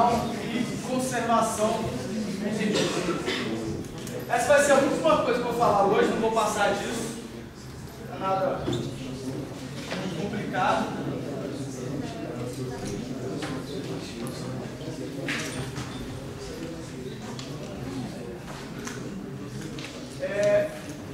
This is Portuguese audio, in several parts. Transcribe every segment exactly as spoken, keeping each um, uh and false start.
manutenção e conservação de energia. Essa vai ser a última coisa que eu vou falar hoje, não vou passar disso. Não é nada complicado. É...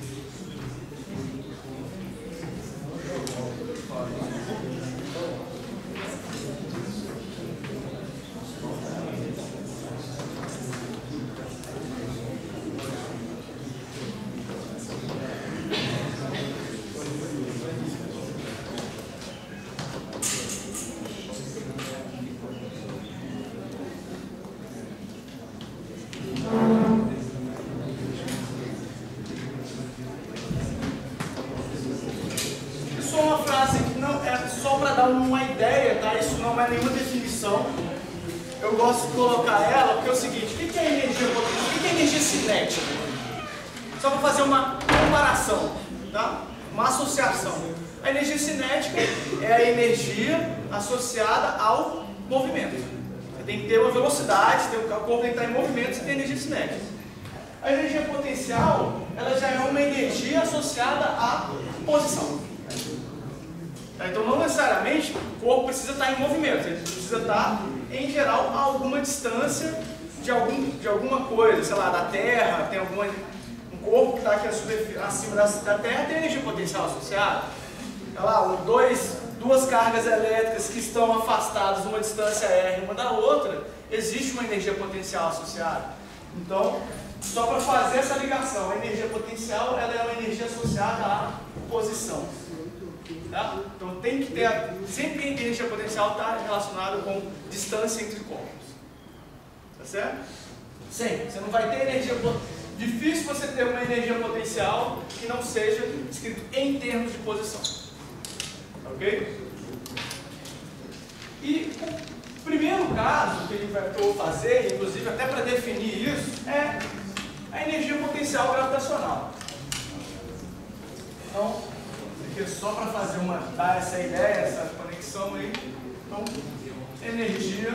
uma ideia, tá? Isso não é nenhuma definição. Eu gosto de colocar ela porque é o seguinte: o que é energia potencial? O que é energia cinética? Só para fazer uma comparação, tá? Uma associação. A energia cinética é a energia associada ao movimento. Você tem que ter uma velocidade, tem o corpo tem que estar em movimento, você tem energia cinética. A energia potencial, ela já é uma energia associada à posição. Então, não necessariamente o corpo precisa estar em movimento, ele precisa estar, em geral, a alguma distância de, algum, de alguma coisa, sei lá, da Terra, tem alguma, um corpo que está aqui acima da, da Terra, tem energia potencial associada. Sei lá, dois, duas cargas elétricas que estão afastadas uma distância R uma da outra, existe uma energia potencial associada. Então, só para fazer essa ligação, a energia potencial ela é uma energia associada à posição. Tá? Então tem que ter, sempre que a energia potencial está relacionada com distância entre corpos. Tá certo? Sempre. Você não vai ter energia potencial. Difícil você ter uma energia potencial que não seja escrito em termos de posição. Ok? E o primeiro caso que eu vou fazer, inclusive até para definir isso, é a energia potencial gravitacional. Então, só para fazer uma, dar essa ideia, essa conexão aí. Então, energia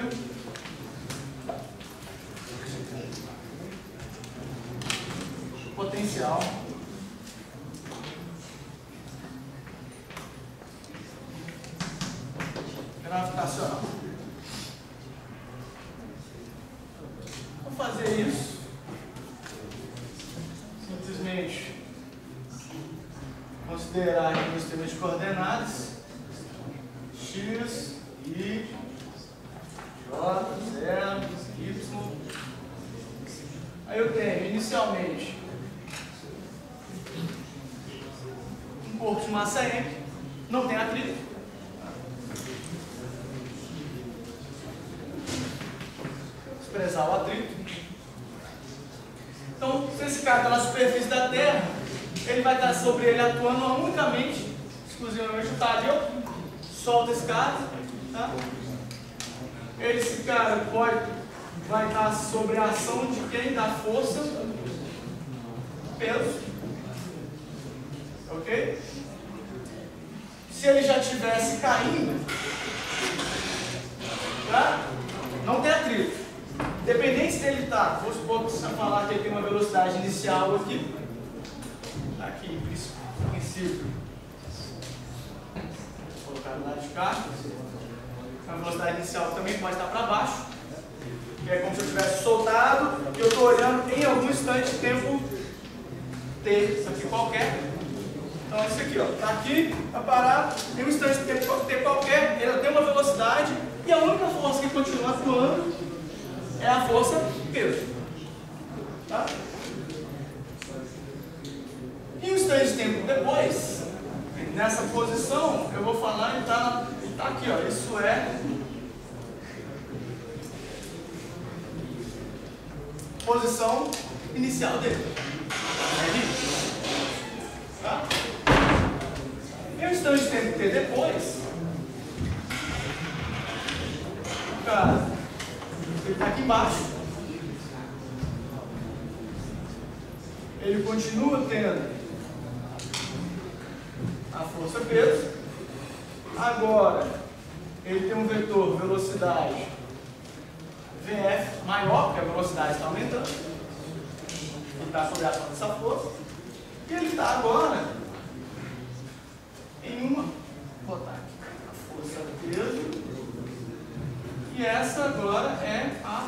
potencial gravitacional. Vou fazer isso simplesmente considerar aqui o sistema de coordenadas x, y, j, zero, y. Aí eu tenho inicialmente um corpo de massa M, não tem atrito. Expressar o atrito. Então, se esse cara está na superfície da Terra, ele vai estar sobre ele atuando unicamente, exclusivamente o tá ali, ó. Solta esse cara, tá? Esse cara pode, vai estar sobre a ação de quem? Da força, peso, ok? Se ele já estivesse caindo, tá? Não tem atrito. Independente se ele está, vou supor que você falar que ele tem uma velocidade inicial aqui, aqui, em princípio, vou colocar do lado de cá, a velocidade inicial também pode estar para baixo, que é como se eu tivesse soltado e eu estou olhando em algum instante de tempo T, isso aqui qualquer. Então, isso aqui, ó, está aqui, está parado, em um instante de tempo T qualquer, ele tem uma velocidade e a única força que continua atuando é a força peso. Tá? E um instante de tempo depois, nessa posição, eu vou falar e está tá aqui, ó, isso é posição inicial dele. Tá? E um instante de tempo T depois, o cara, ele está aqui embaixo, ele continua tendo a força peso. Agora ele tem um vetor velocidade v maior, porque a velocidade está aumentando. Ele está sob a ação dessa força. E ele está agora em uma, vou botar aqui, a força peso. E essa agora é a,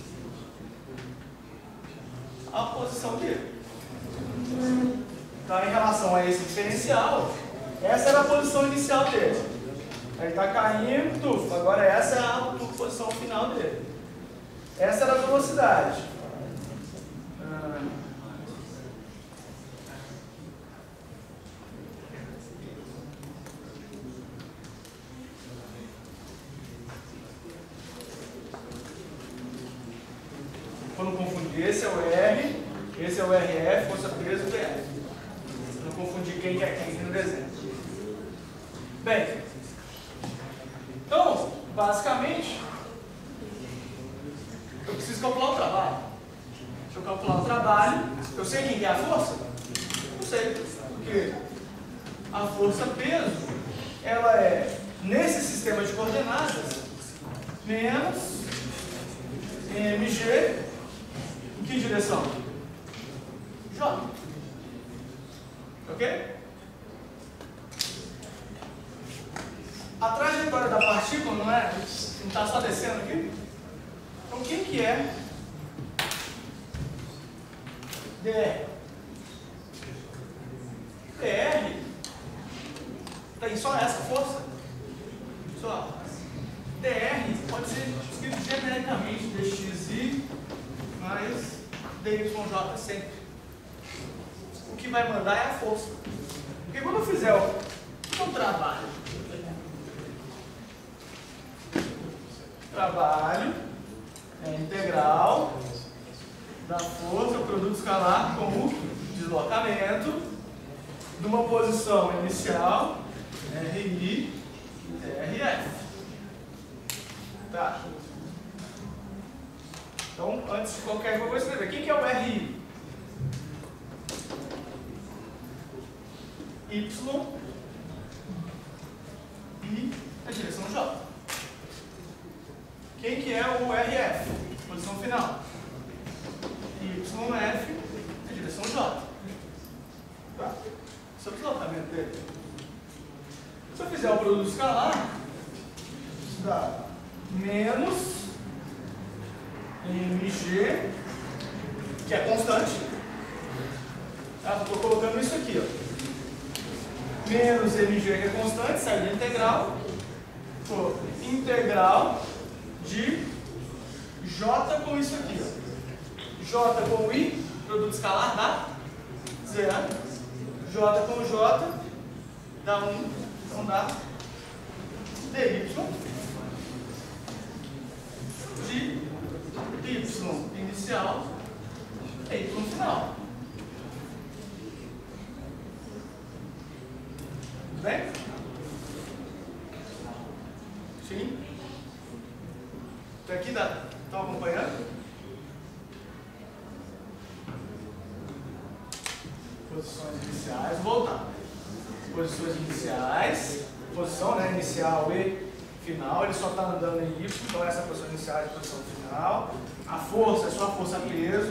a posição dele. Então, em relação a esse diferencial, essa era a posição inicial dele. Ele está caindo, tuf, agora essa é a posição final dele. Essa era a velocidade. Ah. Para não confundir, esse é o R, esse é o R F, força peso, V F. Não confundir quem é quem aqui no desenho. Bem, então, basicamente, eu preciso calcular o trabalho. Se eu calcular o trabalho, eu sei quem é a força? Não sei, porque a força peso, ela é, nesse sistema de coordenadas, menos mg, em que direção? J. Ok? A trajetória da partícula não é, não está só descendo aqui? Então, o que, que é dr? dr tem só essa força? Só. dr pode ser escrito genericamente dxi mais dyj sempre. O que vai mandar é a força. Porque quando eu fizer o, o trabalho, trabalho é integral da força, o produto escalar com o deslocamento de uma posição inicial, Ri, Rf. Tá? Então, antes de qualquer coisa, eu vou escrever. O que é o Ri? Y e a direção J. Quem que é o R F? Posição final. Y F, a direção J. Tá? Esse é o deslocamento dele. Se eu fizer o produto escalar, dá menos mg, que é constante. Tá? Estou colocando isso aqui, ó. Menos mg, que é constante, sai da integral. Pô, integral de J com isso aqui, ó. J com I, produto escalar dá zero. J com J dá um, então dá dy de y inicial e y final. Tudo bem? Sim? Até aqui dá? Estão acompanhando? Posições iniciais, vou voltar. Posições iniciais, posição, né, inicial e final, ele só está andando em Y, então essa é a posição inicial e posição final. A força é só a força peso.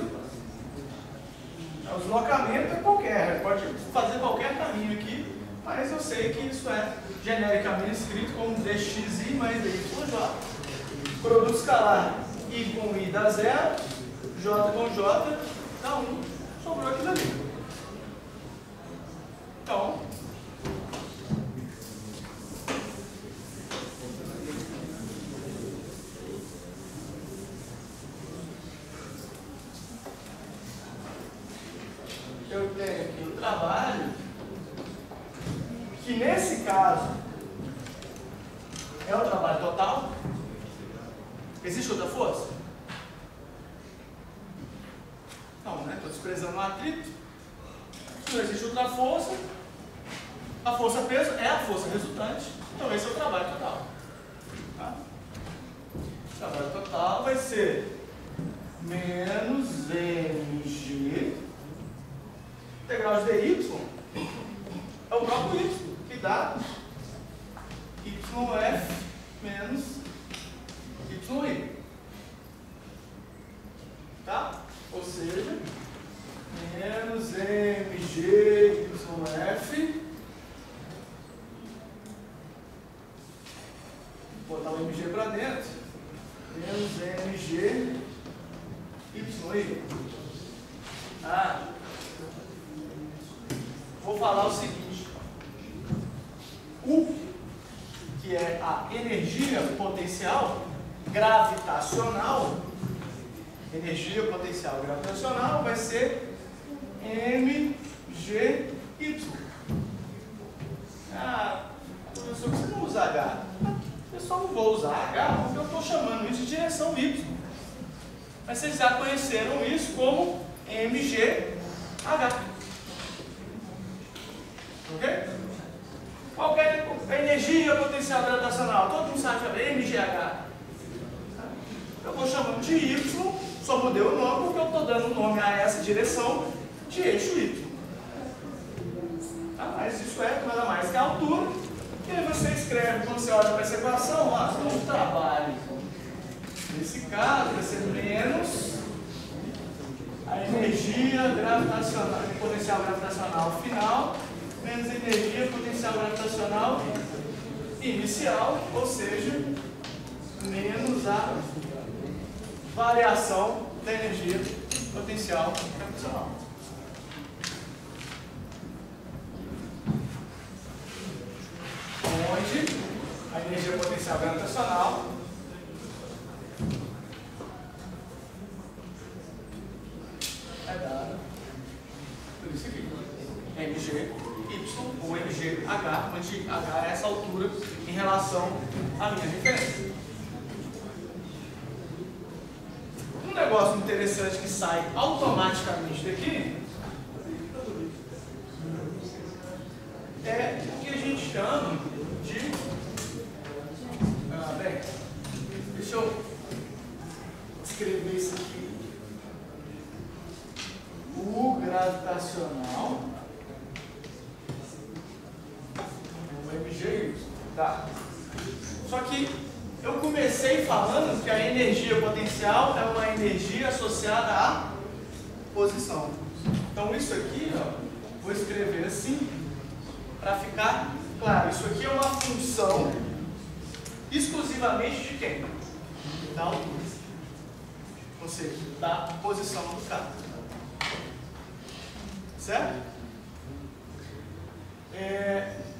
O deslocamento é qualquer, pode fazer qualquer caminho aqui, mas eu sei que isso é genericamente escrito como dxi mais dyj. Produto escalar, I com I dá zero, J com J dá um, sobrou aquilo ali. Então, eu tenho aqui o trabalho, que nesse caso é o trabalho total. Existe outra força? Não, né? Estou desprezando o atrito. Se não existe outra força, a força peso é a força resultante. Então esse é o trabalho total. Tá? O trabalho total vai ser menos mg integral de dy é o próprio y, que dá yf menos yi. G, Y aí. Ah, vou falar o seguinte. U, que é a energia potencial gravitacional, energia potencial gravitacional vai ser M G Y. Ah, professor, por que você não usa H? Eu só não vou usar H porque eu estou chamando isso de direção Y. Mas vocês já conheceram isso como M G H. Ok? Qualquer energia potencial gravitacional, todo mundo sabe que é M G H. Eu estou chamando de Y, só mudei o nome porque eu estou dando o nome a essa direção de eixo Y. Tá? Mas isso é nada mais que a altura. E aí você escreve, quando você olha para essa equação, ó, um trabalho. Nesse caso, vai ser menos a energia gravitacional, potencial gravitacional final, menos a energia potencial gravitacional inicial, ou seja, menos a variação da energia potencial gravitacional. Onde a energia potencial gravitacional é dada por isso aqui, M G Y ou M G H, onde H é essa altura em relação à minha referência. Um negócio interessante que sai automaticamente daqui é o que a gente chama de... Ah, bem, deixa eu escrever isso aqui. O gravitacional, o M G Y. Tá. Só que eu comecei falando que a energia potencial é uma energia associada à posição. Então isso aqui, ó, vou escrever assim, para ficar claro. Isso aqui é uma função exclusivamente de quem? Da altura. Ou seja, da posição do carro. Certo? É...